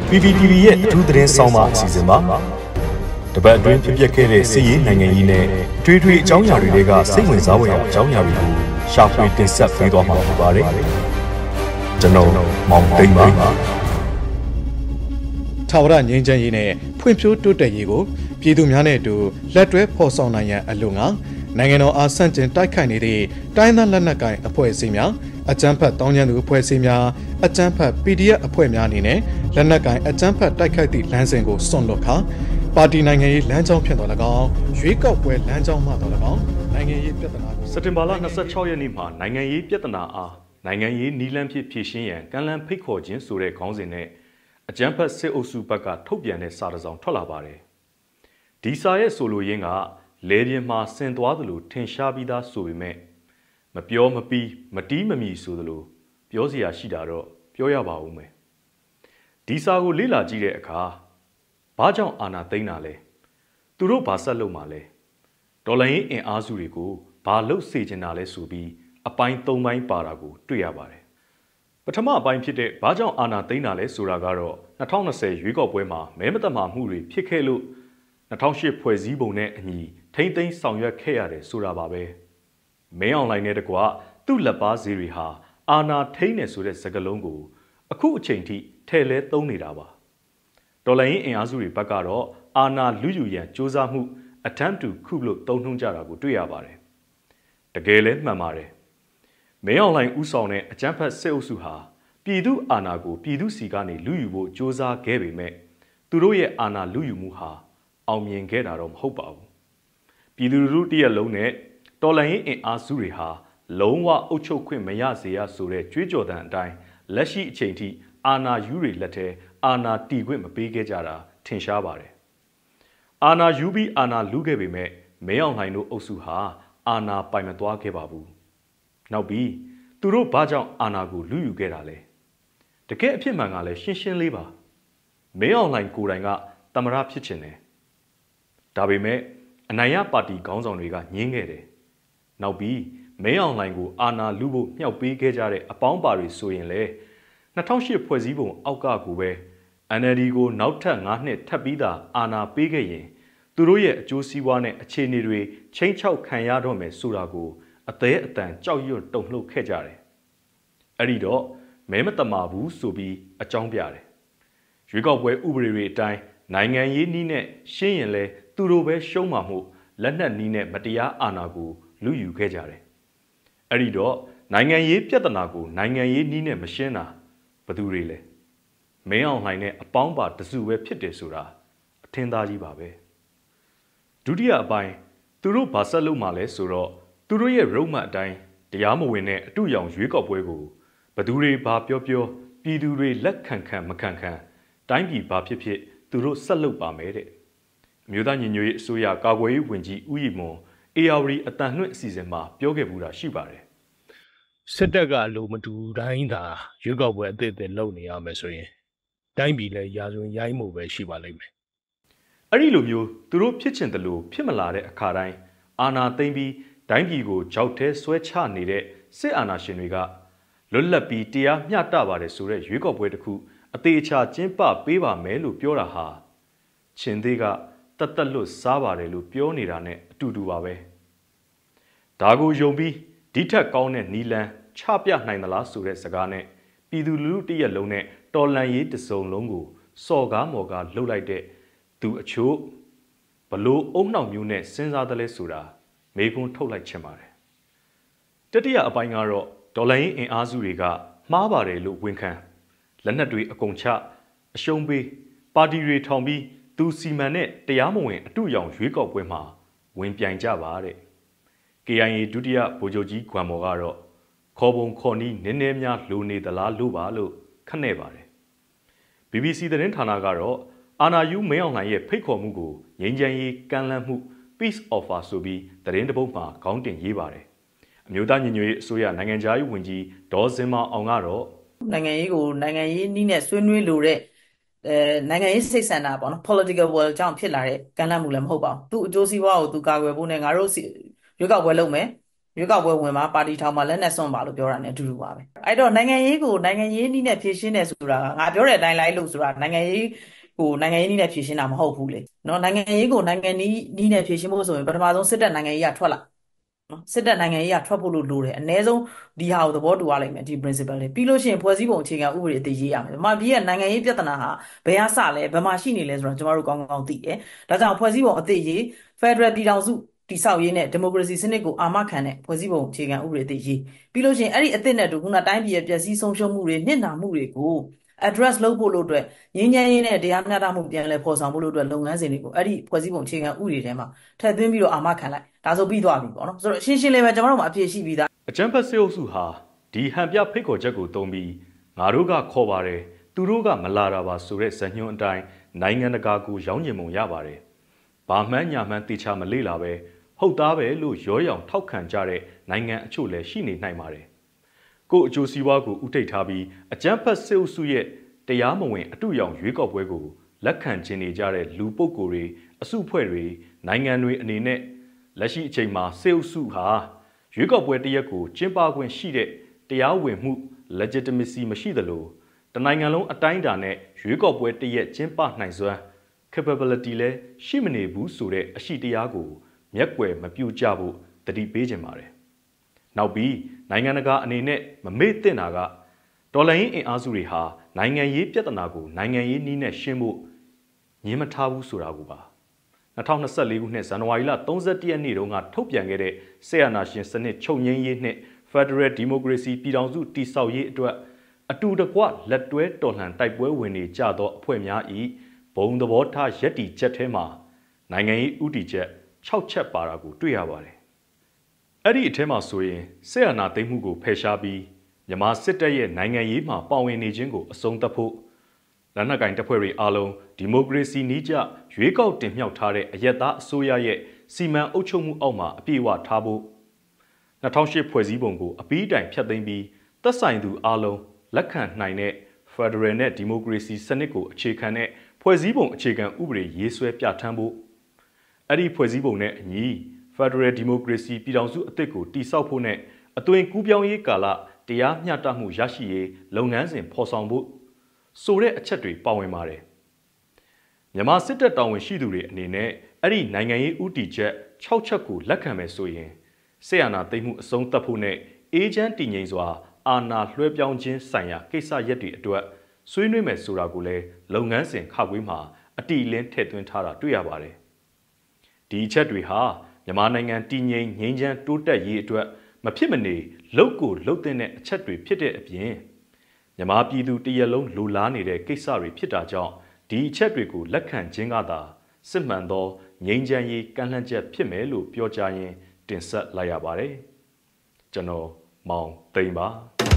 PPTV ရဲ့အထူးသတင်းဆောင်မအစီအစဉ်ပါတပတ်အတွင်းဖြစ်ပျက်ခဲ့တဲ့စစ်ရေးနိုင်ငံရေးနဲ့ထွေထွေအကြောင်းအရာတွေကစိတ်ဝင်စားဖွယ်ရာအကြောင်းအရာတွေကိုရှာဖွေတင်ဆက်ပေးသွားမှာဖြစ်ပါတယ်ကျွန်တော်မောင်သိန်းပါထာဝရငြိမ်းချမ်းရေးနဲ့ဖွံ့ဖြိုးတိုးတက်ရေးကိုပြည်သူများနဲ့အတူလက်တွဲဖော်ဆောင်နိုင်ရန်အလို့ငါနိုင်ငံတော်အားဆန့်ကျင်တိုက်ခိုက်နေတဲ့တိုင်းသားလက်နက်ကိုင်အဖွဲ့အစည်းများအကြမ်းဖက်တောင်းကျမ်းသူအဖွဲ့အစည်းများအကြမ်းဖက် PDF အဖွဲ့များအနေနဲ့လက်နက်ကိုင်အကြမ်းဖက်တိုက်ခိုက်သည့်လမ်းစဉ်ကိုစွန့်လွတ်ခါပါတီနိုင်ငံရေးလမ်းကြောင်းဖြစ်တော်၎င်းရွေးကောက်ပွဲလမ်းကြောင်းမှတော်၎င်းနိုင်ငံရေးပြဿနာကိုစက်တင်ဘာလ26ရက်နေ့မှာနိုင်ငံရေးပြဿနာအားနိုင်ငံရေးနီလန်းဖြစ်ဖြည့်ရှင်းရန်ကမ်းလှမ်းဖိတ်ခေါ်ခြင်းဆိုတဲ့ခေါင်းစဉ်နဲ့အကြမ်းဖက်စစ်အုပ်စုဘက်ကထုတ်ပြန်တဲ့စာတစ်စောင်ထွက်လာပါတယ်ဒီစာရဲ့ဆိုလိုရင်းကလေပြင်းမှာဆင်သွားသလိုထင်ရှားပြီးသားဆိုပေမဲ့မပြောမပြီးမတီးမမီဆိုသလိုပြောစရာရှိတာတော့ပြောရပါဦးမယ်ဒီစာကိုလေ့လာကြည့်တဲ့အခါဘာကြောင့်အာဏာသိမ်းတာလဲသူတို့ဘာဆက်လုပ်မှာလဲဒေါ်လာရင်းအင်အားစုတွေကိုဘာလုပ်စေချင်တာလဲဆိုပြီးအပိုင်း၃ပိုင်းပါတာကိုတွေ့ရပါတယ်ပထမအပိုင်းဖြစ်တဲ့ဘာကြောင့်အာဏာသိမ်းတာလဲဆိုတာကတော့2020ရွေးကောက်ပွဲမှာမဲမတမာမှုတွေဖြစ်ခဲ့လို့2008ဖွဲ့စည်းပုံနဲ့အညီထိမ့်သိမ်းဆောင်ရွက်ခဲ့ရတယ်ဆိုတာပါပဲမင်းအွန်လိုင်းနဲ့တကွသူ့လက်ပါစီတွေဟာအာဏာထိန်းနေဆိုတဲ့စကားလုံးကိုအခုအချိန်ထိထည့်လဲသုံးနေတာပါဒေါ်လာရင်းအင်အားစုတွေဘက်ကတော့အာဏာလူယူရန်စ조사မှု attempt to coup လို့သုံးနှုန်းကြတာကိုတွေ့ရပါတယ်တကယ်လဲမှန်ပါတယ်မင်းအွန်လိုင်းဥဆောင်တဲ့အကြမ်းဖက်စစ်အုပ်စုဟာပြည်သူအာဏာကိုပြည်သူစီကနေလူယူဖို့စ조사ခဲ့ပေမဲ့သူတို့ရဲ့အာဏာလူယူမှုဟာအောင်မြင်ခဲ့တာတော့မဟုတ်ပါဘူးပြည်သူလူထုတရက်လုံးနဲ့တော်လှန်ရေးအင်အားစုတွေဟာလုံးဝအုပ်ချုပ်ခွင့်မရစေရဆိုတဲ့ကြွေးကြော်သံအတိုင်းလက်ရှိအချိန်ထိအာဏာယူတွေလက်ထဲအာဏာတီခွင့်မပေးခဲ့ကြတာထင်ရှားပါတယ်အာဏာယူပြီးအာဏာလူခဲ့ပေမဲ့မဲအောင်လှိုင်တို့အုပ်စုဟာအာဏာပိုင်မသွားခဲ့ပါဘူးနောက်ပြီးသူတို့ဘာကြောင့်အာဏာကိုလူယူခဲ့တာလဲတကယ်အဖြစ်မှန်ကလည်းရှင်းရှင်းလေးပါမဲအောင်လှိုင်ကိုယ်တိုင်ကသမရဖြစ်ချင်တယ်ဒါပေမဲ့အနိုင်ရပါတီခေါင်းဆောင်တွေကညင်းခဲ့တယ်နောက်ပြီးမဲအောင်လှိုင်ကိုအာဏာလူဖို့မြှောက်ပေးခဲ့ကြတဲ့အပေါင်းပါတွေဆိုရင်လေ2008ဖွဲ့စည်းပုံအောက်ကကိုပဲ NLD ကိုနောက်ထပ်9နှစ်ထပ်ပြီးသာအာဏာပေးခဲ့ရင်သူတို့ရဲ့အကျိုးစီးပွားနဲ့အခြေအနေတွေချိန်ချောက်ခံရတော့မယ်ဆိုတာကိုအသေးအတန်ကြောက်ရွံ့တုန်လှုပ်ခဲ့ကြတယ်အဲ့ဒီတော့မဲမတမာဘူးဆိုပြီးအကြောင်းပြတယ်ရွေးကောက်ပွဲဥပဒေတွေအတိုင်းနိုင်ငံရေးနည်းနဲ့ရှင်းရင်လဲသူတို့ပဲရှုံးမှာမို့လက်နက်နည်းနဲ့မတရားအာဏာကိုလူယူခဲ့ကြတယ်အဲ့ဒီတော့နိုင်ငံရေးပြဿနာကိုနိုင်ငံရေးနည်းနဲ့မရှင်းတာဘယ်သူတွေလဲမင်းအောင်လှိုင်နဲ့အပေါင်းပါတစုပဲဖြစ်တယ်ဆိုတာအထင်သာကြီးပါပဲဒုတိယအပိုင်းသူတို့ဘာဆက်လုပ်မှာလဲဆိုတော့သူတို့ရဲ့ roadmap အတိုင်းတရားမဝင်တဲ့အတူရောင်ရွေးကောက်ပွဲကိုဘယ်သူတွေဘာပြောပြောပြည်သူတွေလက်ခံခံမခံခံတိုင်းပြည်ဘာဖြစ်ဖြစ်သူတို့ဆက်လုပ်ပါမယ်တဲ့အမျိုးသားညီညွတ်ရေးအစိုးရကာကွယ်ရေးဝန်ကြီးဦးရီမွန် ARD အတန်လွှင့်အစီအစဉ်မှာပြောခဲ့ဘူးတာရှိပါတယ်စစ်တပ်ကလိုမတူတိုင်းသာရွေးကောက်ပွဲအသစ်အသစ်လုပ်နေရမယ်ဆိုရင်တိုင်းပြည်လည်းရာဇဝင်ရိုင်းမှုပဲရှိပါလိမ့်မယ်အဲ့ဒီလိုမျိုးသူတို့ဖြစ်ချင်တယ်လို့ဖြစ်မလာတဲ့အခါတိုင်းအာဏာသိမ်းပြီးတိုင်းပြည်ကိုကြောက်ထဲဆွဲချနေတဲ့စစ်အာဏာရှင်တွေကလွတ်လပ်ပြီးတရားမျှတပါတယ်ဆိုတဲ့ရွေးကောက်ပွဲတစ်ခုအသေးအချာကျင်းပပေးပါမယ်လို့ပြောတာဟာချင်းသေးကတတ်လွတ်စားပါတယ်လို့ပြောနေတာနဲ့အတူတူပါပဲဒါကိုယုံပြီးဒီထက်ကောင်းတဲ့နီလန်ချပြနိုင်သလားဆိုတဲ့စကားနဲ့ပြည်သူလူထုတရက်လုံးနဲ့တော်လန်ရေးတစုံလုံးကိုစော်ကားမော်ကားလှုပ်လိုက်တဲ့သူအချို့ဘလို့အုံနှောက်မျိုးနဲ့စဉ်းစားတယ်လဲဆိုတာမေးခွန်းထုတ်လိုက်ချင်ပါတယ်တတိယအပိုင်းကတော့ဒေါ်လာရင်းအင်အားစုတွေကမှားပါတယ်လို့ဝန်ခံလက်နက်တွေအကုန်ချအရှုံးပေးပါတီတွေထောင်ပြီးသူစီမံတဲ့တရားမဝင်အတူရောင်ရွေးကောက်ပွဲမှာဝင်ပြိုင်ကြပါတဲ့ KIA ဒုတိယဗိုလ်ချုပ်ကြီးခွန်မော်ကတော့ခေါ်ပုံခေါ်နီးနည်းနည်းများလိုနေသလားလို့ပါလို့ခန့်နေပါတယ် BBC သတင်းဌာနကတော့အာနာယူမင်းအောင်လှိုင်ရဲ့ဖိတ်ခေါ်မှုကိုငြိမ်းချမ်းရေးကမ်းလှမ်းမှု Peace Offer ဆိုပြီးသတင်းတစ်ပုဒ်မှာခေါင်းတင်ရေးပါတယ်အမျိုးသားညီညွတ်ရေးအစိုးရနိုင်ငံခြားရေးဝန်ကြီးဒေါ်စင်မအောင်ကတော့နိုင်ငံရေးကိုနိုင်ငံရေးနည်းနဲ့ဆွေးနွေးလို့တဲ့နိုင်ငံရေးစိတ်ဆန္ဒပေါ့နော် political will ကြောင့်ဖြစ်လာတဲ့ကမ်းလှမ်းမှုလည်းမဟုတ်ပါဘူးသူအကျိုးစီးပွားကိုသူကာကွယ်ဖို့နဲ့ငါတို့ရွေးကောက်ပွဲလုပ်မယ်ရွေးကောက်ပွဲဝင်မှာပါတီထောင်မှာလက်နဲ့စွန့်ပါလို့ပြောတာ ਨੇ အတူတူပါပဲအဲ့တော့နိုင်ငံရေးနည်းနဲ့ဖြည့်ရှင်းတယ်ဆိုတာကငါပြောတဲ့အတိုင်းလိုက်လို့ဆိုတာနိုင်ငံရေးနည်းနဲ့ဖြည့်ရှင်းတာမဟုတ်ဘူးလေနော်နိုင်ငံရေးနိုင်ငံနည်းနဲ့ဖြည့်ရှင်းဖို့ဆိုရင်ပထမဆုံးစစ်တပ်နိုင်ငံရေးကထွက်လာနော်စစ်တပ်နိုင်ငံရေးကထွက်ဖို့လိုတယ်အ ਨੇ ဆုံးဒီဟာကိုသဘောတူရလိမ့်မယ်ဒီ principle တွေပြီးလို့ရှိရင်ဖွဲ့စည်းပုံအခြေခံဥပဒေအသေးရေးရမယ်။မြန်မာပြည်ရဲ့နိုင်ငံရေးပြဿနာဟာဘယ်ကစလဲဘယ်မှာရှိနေလဲဆိုတော့ကျွန်တော်တို့ကောင်းကောင်းသိတယ်။ဒါကြောင့်ဖွဲ့စည်းပုံအသေးရေး Federal ပြည်ထောင်စုတိဆောက်ရေးနဲ့ဒီမိုကရေစီစနစ်ကိုအာမခံတဲ့ဖွဲ့စည်းပုံအခြေခံဥပဒေအသေးရေးပြီးလို့ရှိရင်အဲ့ဒီအသစ်နဲ့တူခုနတိုင်းပြည်ရဲ့ပျက်စီးဆုံးရှုံးမှုတွေနစ်နာမှုတွေကို address လုပ်ဖို့လို့အတွက်ငြိမ်းချမ်းရေးနဲ့တရားမျှတမှုပြန်လည်ဖော်ဆောင်ဖို့လို့အတွက်လုပ်ငန်းစဉ်တွေကိုအဲ့ဒီဖွဲ့စည်းပုံအခြေခံဥပဒေထဲမှာထည့်သွင်းပြီးတော့အာမခံလိုက်ဒါဆိုပြီးသွားပြီပေါ့နော်ဆိုတော့ရှင်းလေးပဲကျွန်တော်တို့မှာအပြည့်ရှိပြီးသားအကြံဖတ်စစ်အုပ်စုဟာဒီဟန်ပြဖိတ်ခေါ်ချက်ကိုသုံးပြီးငါတို့ကခေါ်ပါတယ်သူတို့ကမလာတာပါဆိုတဲ့ဇညွန်အတိုင်းနိုင်ငံတကာကိုရောင်းကျင်ပုံရပါတယ်ဘာမှန်းညာမှန်းတေချာမလေ့လာပဲဟုတ်သားပဲလို့ရောရောင်ထောက်ခံကြတဲ့နိုင်ငံအချို့လည်းရှိနေနိုင်ပါတယ်ကိုအကျိုးစီးပွားကိုဥထိတ်ထားပြီးအကြံဖတ်စစ်အုပ်စုရဲ့တရားမဝင်အတူရောင်ရွေးကောက်ပွဲကိုလက်ခံခြင်းနေကြတဲ့လူပုဂ္ဂိုလ်တွေအစုအဖွဲ့တွေနိုင်ငံတွေအနေနဲ့လက်ရှိအချိန်မှာစစ်အုပ်စုဟာရွေးကောက်ပွဲတရက်ကိုကျင်းပခွင့်ရှိတဲ့တရားဝင်မှု legitimacy မရှိသလိုတနိုင်ငံလုံးအတိုင်းအတာနဲ့ရွေးကောက်ပွဲတရက်ကျင်းပနိုင်စွမ်း capability လည်းရှိမနေဘူးဆိုတဲ့အရှိတရားကိုမျက်ကွယ်မပြုကြဖို့တတိပေးခြင်းပါတယ်။နောက်ပြီးနိုင်ငံတကာအနေနဲ့မမေ့သင့်တာကတော်လှန်ရေးအင်အားစုတွေဟာနိုင်ငံရေးပြဿနာကိုနိုင်ငံရေးနည်းနဲ့ရှင်းဖို့ညှင်းမထားဘူးဆိုတာကိုပါ2024ခုနှစ်ဇန်နဝါရီလ31ရက်နေ့တုန်းကထုတ်ပြန်ခဲ့တဲ့ဆေးအာဏာရှင်စနစ်ချုပ်ငြိမ်းရေးနှင့် Federal Democracy ပြည်ထောင်စုတည်ဆောက်ရေးအတွက်အတူတကွလက်တွဲတော်လှန်တိုက်ပွဲဝင်နေကြသောအဖွဲ့များ၏ဘုံသဘောထားယက်တီချက်ထဲမှာနိုင်ငံရေးဥတီချက်6ချက်ပါတာကိုတွေ့ရပါတယ်။အဲ့ဒီအထဲမှာဆိုရင်ဆေးအာဏာသိမ်းမှုကိုဖယ်ရှားပြီးမြန်မာစစ်တပ်ရဲ့နိုင်ငံရေးမှာပါဝင်နေခြင်းကိုအဆုံးသတ်ဖို့လက်နက်ကင်တပ်ဖွဲ့တွေအားလုံးဒီမိုကရေစီနည်းကျရွေးကောက်တင်မြှောက်ထားတဲ့အရက်သားအစိုးရရဲ့စီမံအုပ်ချုပ်မှုအောက်မှာအပြည့်အဝထားဖို့2008ဖွဲ့စည်းပုံကိုအပြီးတိုင်ဖျက်သိမ်းပြီးသက်ဆိုင်သူအားလုံးလက်ခံနိုင်တဲ့ Federal နဲ့ဒီမိုကရေစီစနစ်ကိုအခြေခံတဲ့ဖွဲ့စည်းပုံအခြေခံဥပဒေရေးဆွဲပြဋ္ဌာန်းဖို့အဲ့ဒီဖွဲ့စည်းပုံနဲ့အညီ Federal Democracy ပြည်ထောင်စုအသစ်ကိုတည်ဆောက်ဖို့နဲ့အသွင်ကူးပြောင်းရေးကာလတရားမျှတမှုရရှိရေးလုပ်ငန်းစဉ်ဖော်ဆောင်ဖို့ဆိုတဲ့အချက်တွေပါဝင်ပါတယ်မြန်မာစစ်တပ်တာဝန်ရှိသူတွေအနေနဲ့အဲ့ဒီနိုင်ငံရေးဥတီချက်6ချက်ကိုလက်ခံမယ်ဆိုရင်ဆေးအာဏာသိမ်းမှုအဆုံးသတ်ဖို့နဲ့အေဂျင့်တည်ငြိမ်စွာအာဏာလွှဲပြောင်းခြင်းဆိုင်ရာကိစ္စရပ်တွေအတွက်ဆွေးနွေးမယ်ဆိုတာကိုလည်းလုပ်ငန်းစဉ်ခါခွေးမှာအတိအလင်းထည့်သွင်းထားတာတွေ့ရပါတယ်ဒီအချက်တွေဟာမြန်မာနိုင်ငံတည်ငြိမ်ငြိမ်းချမ်းတိုးတက်ရေးအတွက်မဖြစ်မနေလှုပ်ကိုလှုပ်တဲ့အချက်တွေဖြစ်တဲ့အပြင်မြန်မာပြည်သူတရက်လုံးလိုလားနေတဲ့ကိစ္စတွေဖြစ်တာကြောင့်ဒီအချက်တွေကိုလက်ခံခြင်းကသာစစ်မှန်သောငြိမ်းချမ်းရေးကမ်းလှမ်းချက်ဖြစ်မယ်လို့ပြောကြားရင်းတင်ဆက်လိုက်ရပါတယ်ကျွန်တော်မောင်သိန်းပါ